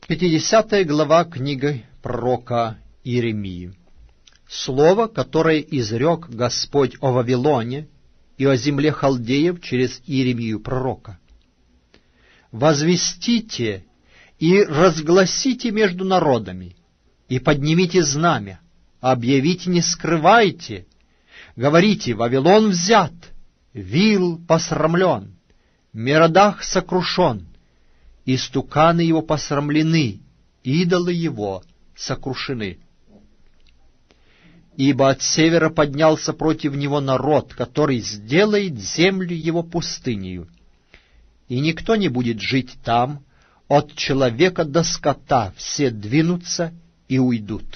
50 глава книги пророка Иеремии. Слово, которое изрек Господь о Вавилоне и о земле халдеев через Иеремию пророка. «Возвестите и разгласите между народами, и поднимите знамя, объявите, не скрывайте, говорите: Вавилон взят, Вил посрамлен, Меродах сокрушен, истуканы его посрамлены, идолы его сокрушены. Ибо от севера поднялся против него народ, который сделает землю его пустынею, и никто не будет жить там, от человека до скота все двинутся и уйдут.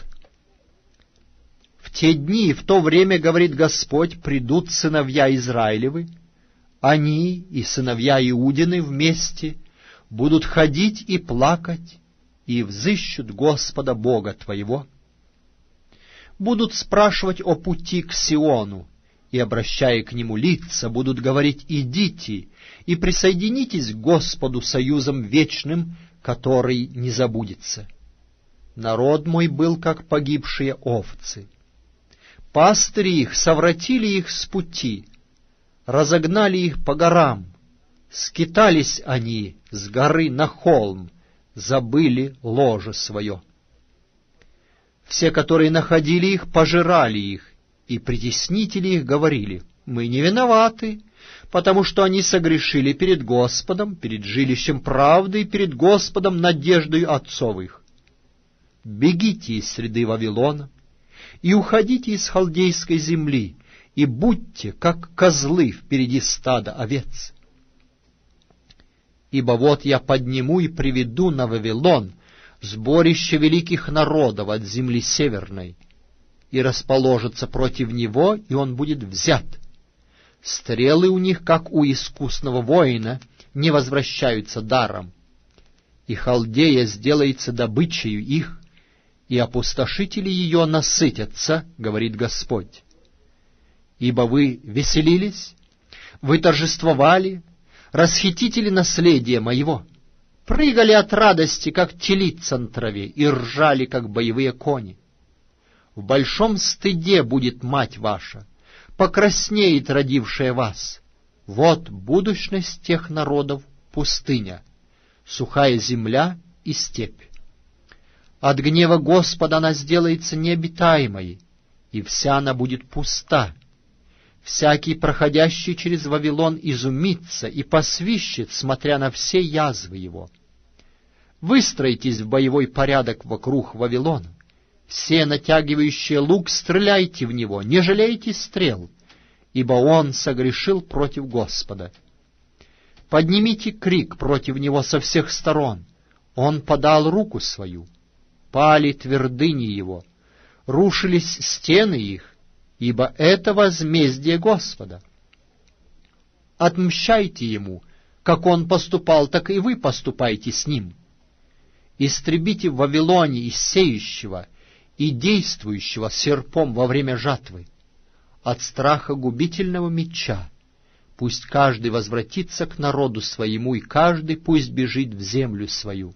В те дни и в то время, говорит Господь, придут сыновья Израилевы, они и сыновья Иудины вместе будут ходить и плакать, и взыщут Господа Бога твоего. Будут спрашивать о пути к Сиону, и, обращая к нему лица, будут говорить: идите и присоединитесь к Господу союзом вечным, который не забудется. Народ мой был, как погибшие овцы. Пастыри их совратили их с пути, разогнали их по горам, скитались они с горы на холм, забыли ложе свое. Все, которые находили их, пожирали их, и притеснители их говорили: мы не виноваты, потому что они согрешили перед Господом, перед жилищем правды и перед Господом надеждою отцов их. Бегите из среды Вавилона и уходите из халдейской земли, и будьте, как козлы впереди стада овец. Ибо вот я подниму и приведу на Вавилон сборище великих народов от земли северной, и расположится против него, и он будет взят. Стрелы у них, как у искусного воина, не возвращаются даром, и Халдея сделается добычею их, и опустошители ее насытятся, говорит Господь. Ибо вы веселились, вы торжествовали, расхитители наследия моего, прыгали от радости, как телица на траве, и ржали, как боевые кони. В большом стыде будет мать ваша, покраснеет родившая вас. Вот будущность тех народов — пустыня, сухая земля и степь. От гнева Господа она сделается необитаемой, и вся она будет пуста. Всякий, проходящий через Вавилон, изумится и посвищет, смотря на все язвы его. Выстроитесь в боевой порядок вокруг Вавилона. Все, натягивающие лук, стреляйте в него, не жалейте стрел, ибо он согрешил против Господа. Поднимите крик против него со всех сторон. Он подал руку свою. Пали твердыни его, рушились стены их, ибо это возмездие Господа. Отмщайте ему, как он поступал, так и вы поступайте с ним. Истребите в Вавилоне и сеющего, и действующего серпом во время жатвы. От страха губительного меча пусть каждый возвратится к народу своему, и каждый пусть бежит в землю свою.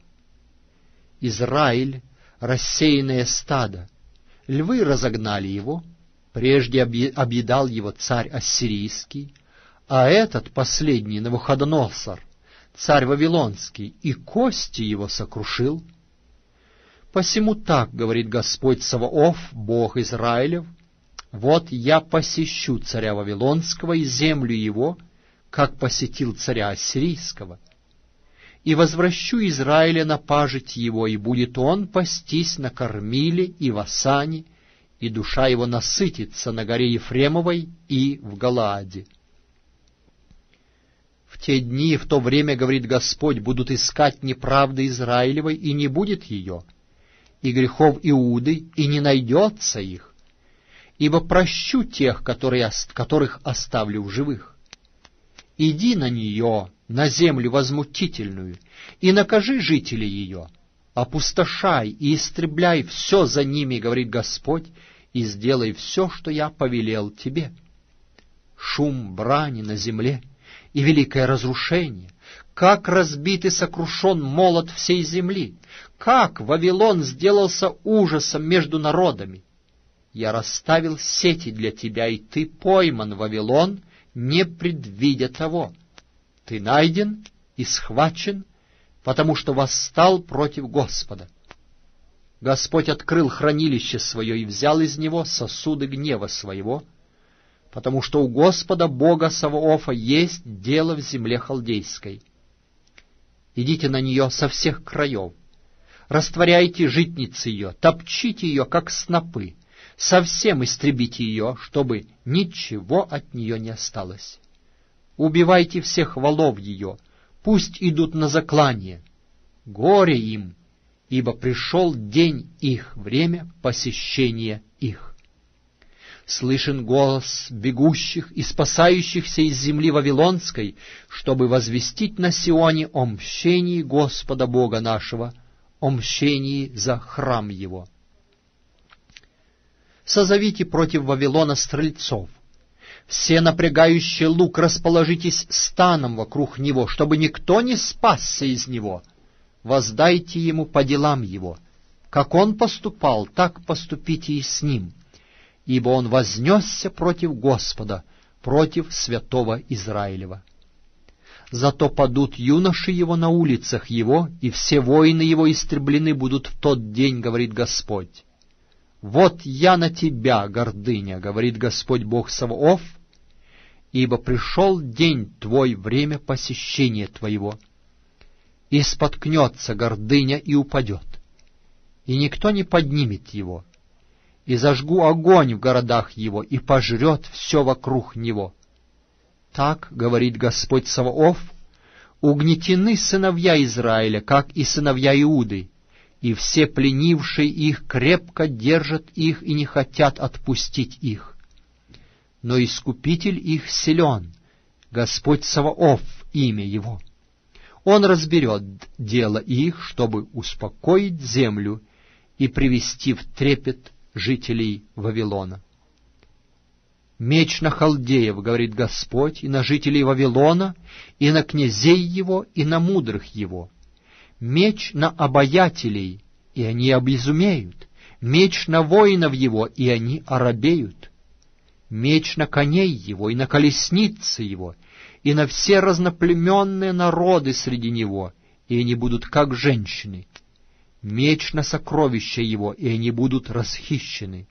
Израиль — рассеянное стадо, львы разогнали его, прежде объедал его царь ассирийский, а этот последний Навуходоносор, царь вавилонский, и кости его сокрушил. Посему так говорит Господь Саваоф, Бог Израилев: вот я посещу царя Вавилонского и землю его, как посетил царя Ассирийского, и возвращу Израиля на пажить его, и будет он пастись на Кормиле и в Асане, и душа его насытится на горе Ефремовой и в Галааде. В те дни и в то время, говорит Господь, будут искать неправды Израилевой, и не будет ее, и грехов Иуды, и не найдется их, ибо прощу тех, которых оставлю в живых. Иди на нее, на землю возмутительную, и накажи жителей ее, опустошай и истребляй все за ними, говорит Господь, и сделай все, что я повелел тебе. Шум брани на земле и великое разрушение, как разбит и сокрушен молот всей земли, как Вавилон сделался ужасом между народами. Я расставил сети для тебя, и ты пойман, Вавилон, не предвидя того. Ты найден и схвачен, потому что восстал против Господа. Господь открыл хранилище свое и взял из него сосуды гнева своего, потому что у Господа Бога Саваофа есть дело в земле халдейской. Идите на нее со всех краев, растворяйте житницы ее, топчите ее, как снопы, совсем истребите ее, чтобы ничего от нее не осталось. Убивайте всех волов ее, пусть идут на заклание. Горе им, ибо пришел день их, время посещения их. Слышен голос бегущих и спасающихся из земли Вавилонской, чтобы возвестить на Сионе о мщении Господа Бога нашего, о мщении за храм Его. Созовите против Вавилона стрельцов. Все напрягающие лук расположитесь станом вокруг него, чтобы никто не спасся из него. Воздайте ему по делам его. Как он поступал, так поступите и с ним. Ибо он вознесся против Господа, против святого Израилева. Зато падут юноши его на улицах его, и все воины его истреблены будут в тот день, говорит Господь. Вот я на тебя, гордыня, говорит Господь Бог Саваоф, ибо пришел день твой, время посещения твоего. И споткнется гордыня и упадет, и никто не поднимет его. И зажгу огонь в городах его, и пожрет все вокруг него. Так, говорит Господь Саваоф, угнетены сыновья Израиля, как и сыновья Иуды, и все пленившие их крепко держат их и не хотят отпустить их. Но Искупитель их силен, Господь Саваоф имя его. Он разберет дело их, чтобы успокоить землю и привести в трепет жителей Вавилона. Меч на халдеев, говорит Господь, и на жителей Вавилона, и на князей его, и на мудрых его. Меч на обаятелей, и они обезумеют. Меч на воинов его, и они оробеют. Меч на коней его, и на колесницы его, и на все разноплеменные народы среди него, и они будут как женщины. Меч на сокровища его, и они будут расхищены.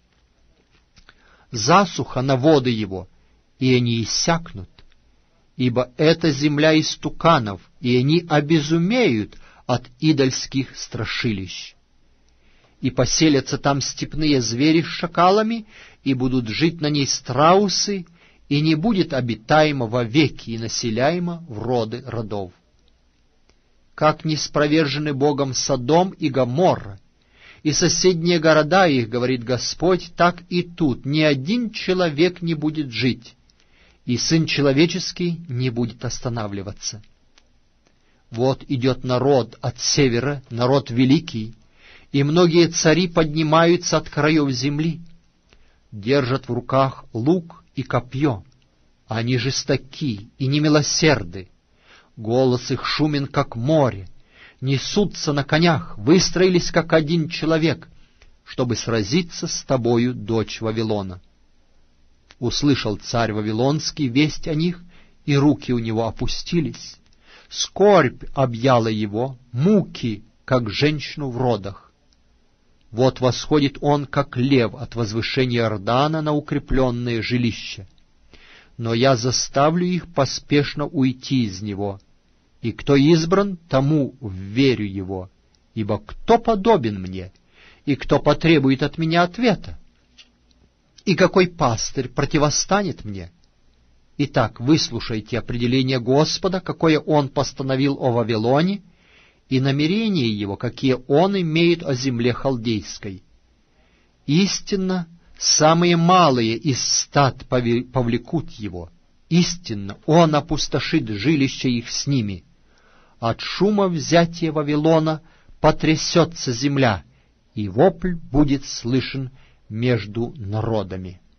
Засуха на воды его, и они иссякнут. Ибо это земля истуканов, и они обезумеют от идольских страшилищ. И поселятся там степные звери с шакалами, и будут жить на ней страусы, и не будет обитаемо вовеки и населяемо в роды родов. Как не спровержены Богом Содом и Гоморра, и соседние города их, говорит Господь, так и тут ни один человек не будет жить, и Сын Человеческий не будет останавливаться. Вот идет народ от севера, народ великий, и многие цари поднимаются от краев земли, держат в руках лук и копье, они жестоки и немилосерды. Голос их шумен, как море, несутся на конях, выстроились, как один человек, чтобы сразиться с тобою, дочь Вавилона. Услышал царь Вавилонский весть о них, и руки у него опустились. Скорбь объяла его, муки, как женщину в родах. Вот восходит он, как лев, от возвышения Иордана на укрепленное жилище. Но я заставлю их поспешно уйти из него, и кто избран, тому вверю его, ибо кто подобен мне, и кто потребует от меня ответа? И какой пастырь противостанет мне? Итак, выслушайте определение Господа, какое Он постановил о Вавилоне, и намерения Его, какие Он имеет о земле халдейской. Истинно, самые малые из стад повлекут Его. Истинно, Он опустошит жилище их с ними. От шума взятия Вавилона потрясется земля, и вопль будет слышен между народами.